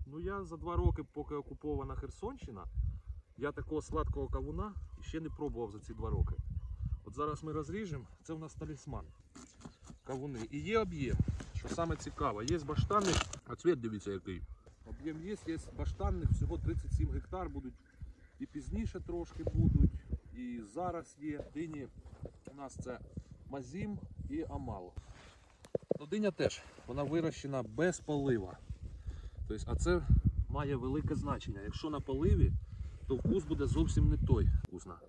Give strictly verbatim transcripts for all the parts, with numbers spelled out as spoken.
Ну я за два роки, поки окупована Херсонщина, я такого сладкого кавуна ще не пробував за ці два роки. От зараз ми розріжемо, це у нас талісман. Кавуни. І є об'єм, що саме цікаво, є баштанних, а цвіт дивіться який. Об'єм є, є баштанних, всього тридцять сім гектар будуть, і пізніше трошки будуть, і зараз є. Дині у нас це Мазім і Амал. Ну, диня теж, вона вирощена без полива. Тобто, а це має велике значення. Якщо на поливі, то вкус буде зовсім не той. Вкусна.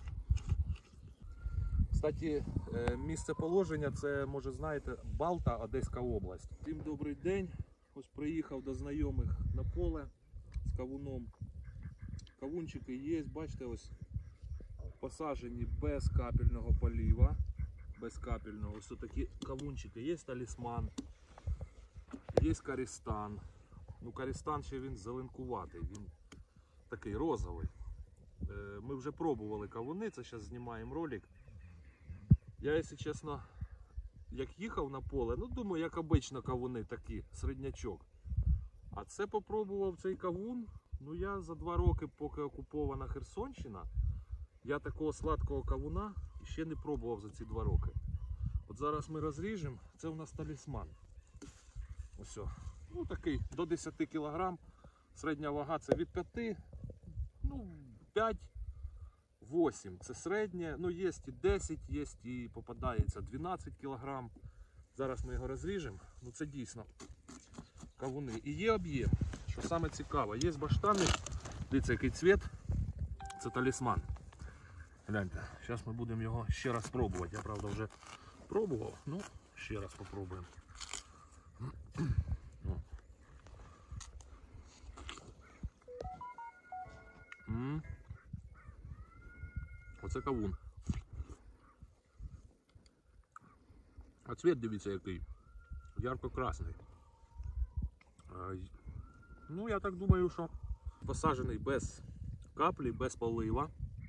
Кстати, місце положення, це, може знаєте, Балта, Одеська область. Всім добрий день. Ось приїхав до знайомих на поле з кавуном. Кавунчики є, бачите, ось посаджені без капельного полива. Без капельного. Ось такі кавунчики. Є талісман, є карістан. Ну, карістан ще він зеленкуватий, він такий розовий. Ми вже пробували кавуни, це зараз знімаємо ролик. Я, якщо чесно, як їхав на поле, ну думаю, як обично кавуни такі, середнячок. А це попробував цей кавун, ну я за два роки, поки окупована Херсонщина, я такого сладкого кавуна ще не пробував за ці два роки. От зараз ми розріжемо, це у нас талісман. Ось. Ну такий, до десяти кілограм, середня вага це від п'яти, ну п'ять-вісім, це середнє, ну є і десять, є і попадається дванадцять кілограм. Зараз ми його розріжемо, ну це дійсно кавуни. І є об'єм, що саме цікаво, є баштани, дивіться який цвіт, це талісман. Гляньте, зараз ми будемо його ще раз пробувати, я правда вже пробував, ну ще раз попробуємо. М-м. Оце кавун. А цвіт дивіться який. Ярко-красний. Ну я так думаю, що посаджений без каплі, без полива.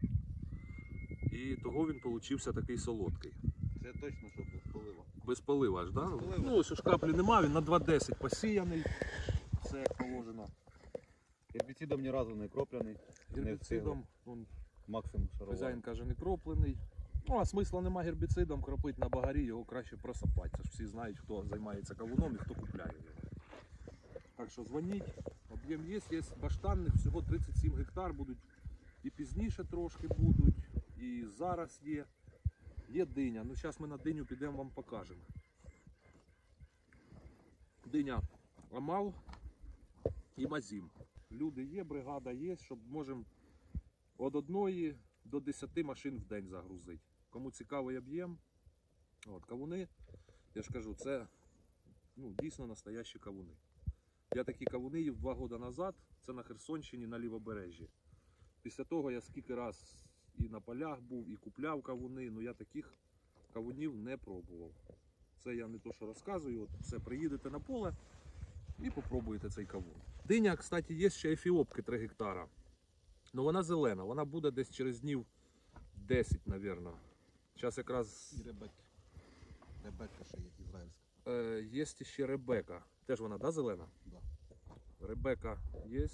І того він получився такий солодкий. Це точно, що без полива. Без полива аж, да? Полива. Ну ось ж каплі нема, він на два десять посіяний. Все як положено. Гербіцидом ні разу не кроплений. Гербіцидом, он, Максимум шарова. хазяїн каже, не кроплений. Ну, а смисла нема гербіцидом кропити на багарі, його краще просапати. Це ж всі знають, хто займається кавуном і хто купляє його. Так що дзвоніть, об'єм є, є баштанних, всього тридцять сім гектар будуть, і пізніше трошки будуть, і зараз є. Є диня, ну зараз ми на диню підемо, вам покажемо. Диня Амал і Мазім. Люди є, бригада є, щоб можемо від одної до десяти машин в день загрузити. Кому цікавий об'єм, от кавуни, я ж кажу, це ну, дійсно настоящі кавуни. Я такі кавуни їв два роки назад, це на Херсонщині, на Лівобережжі. Після того я скільки раз і на полях був, і купляв кавуни, але я таких кавунів не пробував. Це я не то, що розказую, от все, приїдете на поле і попробуєте цей кавун. Диня, кстати, є ще ефіопки три гектара. Ну вона зелена, вона буде десь через днів десять, мабуть. Зараз якраз... І Ребекка. Ребекка ще є, ізраїльська. Е, є ще Ребека. Теж вона, да, зелена? Да. Ребека є.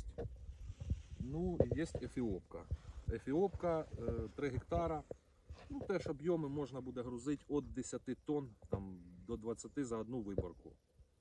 Ну і є ефіопка. Ефіопка три гектара. Ну теж об'єми можна буде грузити від десяти тонн там, до двадцяти за одну виборку.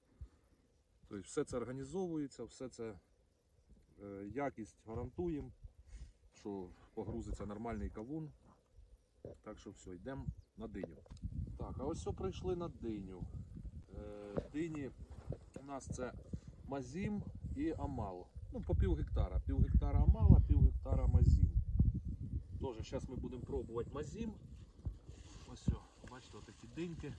Тобто все це організовується, все це е, якість гарантуємо, що погрузиться нормальний кавун. Так що все, йдемо на диню. Так, а ось все прийшли на диню. Е, дині у нас це Мазім і Амал. Ну, по пів гектара. Пів гектара Амала, пів гектара Мазім. Тоже зараз ми будемо пробувати Мазім. Ось все, бачите, отакі диньки.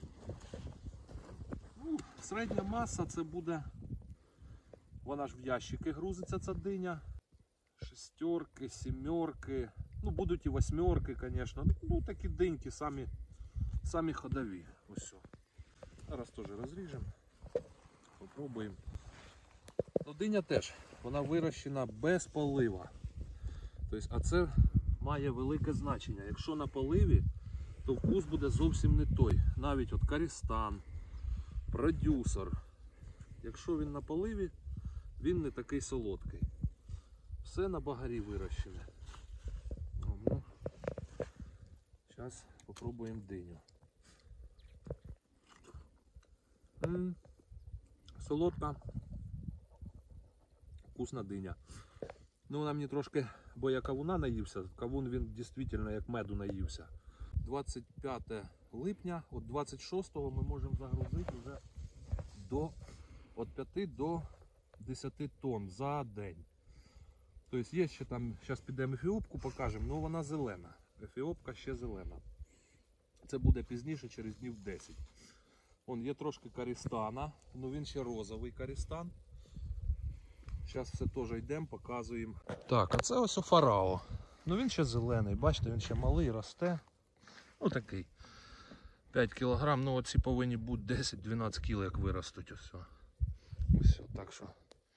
Ну, середня маса це буде, вона ж в ящики грузиться ця диня. Шестерки, сімерки, ну будуть і восьмерки, звісно. Ну такі диньки самі, самі ходові. Ось все. Зараз теж розріжемо. Попробуємо. Ну, диня теж, вона вирощена без полива. Тобто, а це має велике значення. Якщо на поливі, то вкус буде зовсім не той. Навіть от карістан, продюсер. Якщо він на поливі, він не такий солодкий. Все на багарі вирощене. Ну, зараз спробуємо диню. М-м, солодка, вкусна диня. Ну, вона мені трошки, бо я кавуна наївся, кавун він дійсно як меду наївся. двадцять п'яте липня, от двадцять шостого ми можемо загрузити вже до, від п'яти до десяти тонн за день. Тобто є ще там, зараз підемо ефіопку покажемо, але вона зелена. Ефіопка ще зелена. Це буде пізніше, через днів десять. Вон є трошки карістана, але він ще розовий карістан. Зараз все теж йдемо, показуємо. Так, а це ось фарао. Ну він ще зелений, бачите, він ще малий, росте. Ну такий. п'ять кілограм, ну оці повинні бути десять-дванадцять кіл, як виростуть. Ось. Ось, так що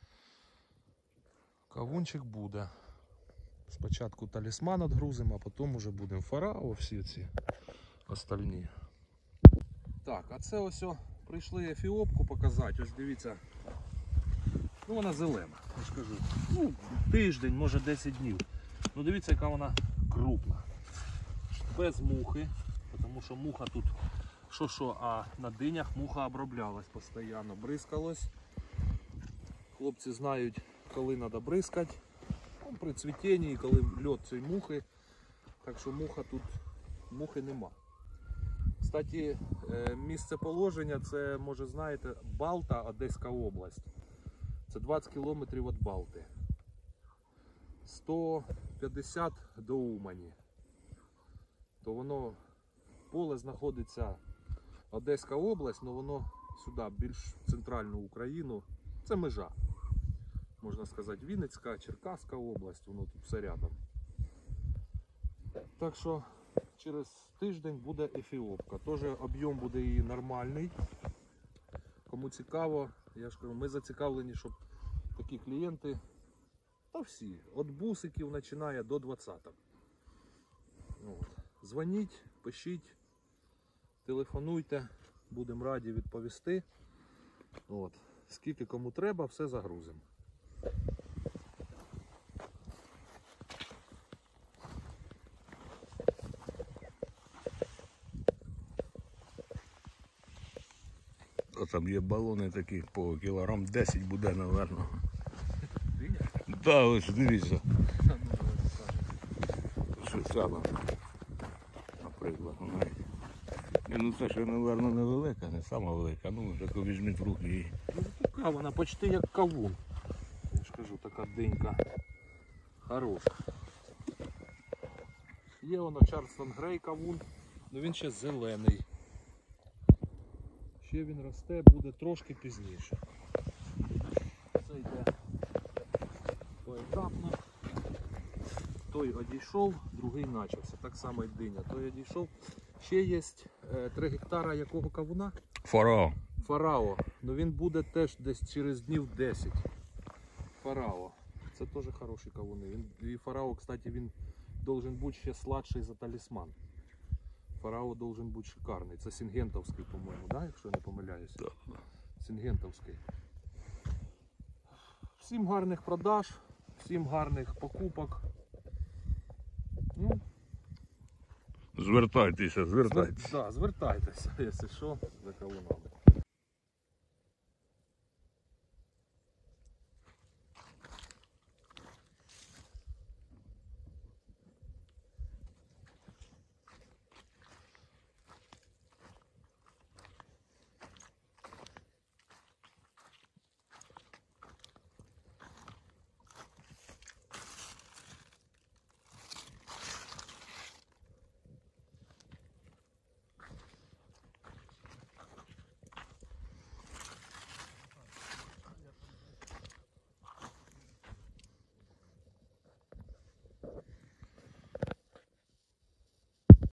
кавунчик буде. Спочатку талісман відгрузимо, а потім вже будемо фарао, всі ці остальні. Так, а це ось о, прийшли ефіопку показати, ось дивіться. Ну вона зелена, я ж кажу. Ну, тиждень, може десять днів. Ну дивіться, яка вона крупна. Без мухи, тому що муха тут, що-що, а на динях муха оброблялась постійно, бризкалась. Хлопці знають, коли треба бризкати. Ну, при цвітінні, коли льот цієї мухи. Так що муха тут, мухи нема. Кстати, місце положення, це, може знаєте, Балта, Одеська область. Це двадцять кілометрів від Балти. сто п'ятдесят до Умані. То воно, поле знаходиться Одеська область, але воно сюди, більш в центральну Україну. Це межа. Можна сказати, Вінницька, Черкаська область, воно тут все рядом. Так що через тиждень буде ефіопка. Теж об'єм буде її нормальний. Кому цікаво, я ж кажу, ми зацікавлені, щоб такі клієнти, та всі, від бусиків починає до двадцяток. От. Дзвоніть, пишіть, телефонуйте, будемо раді відповісти. От. Скільки кому треба, все загрузимо. А там є балони такі по кілограм десять буде, напевно. Да, ось дивіться. Що саме, наприклад. Ні, ну це ще, напевно, невелика, не сама велика. Ну, таку візьміть в руки її. Ну, така вона почти як кавун. Я ж кажу, така динька хороша. Є воно Чарльстон Грей кавун, але він ще зелений. Ще він росте, буде трошки пізніше. Це йде поетапно. Той одійшов, другий почався. Так само і диня. Той одійшов. Ще є е, три гектара якого кавуна? Фарао. Фарао. Ну він буде теж десь через днів десять. Фарао. Це теж хороші кавуни. Він, і Фарао, кстати, він должен бути ще сладший за талісман. Фарао должен бути шикарний. Це Сінгентовський, по-моєму, да? Якщо я не помиляюся. Сінгентовський. Всім гарних продаж, всім гарних покупок. Ну, Звертайтеся, звертайтеся. звер... да, звертайтеся, якщо що, за кавунами.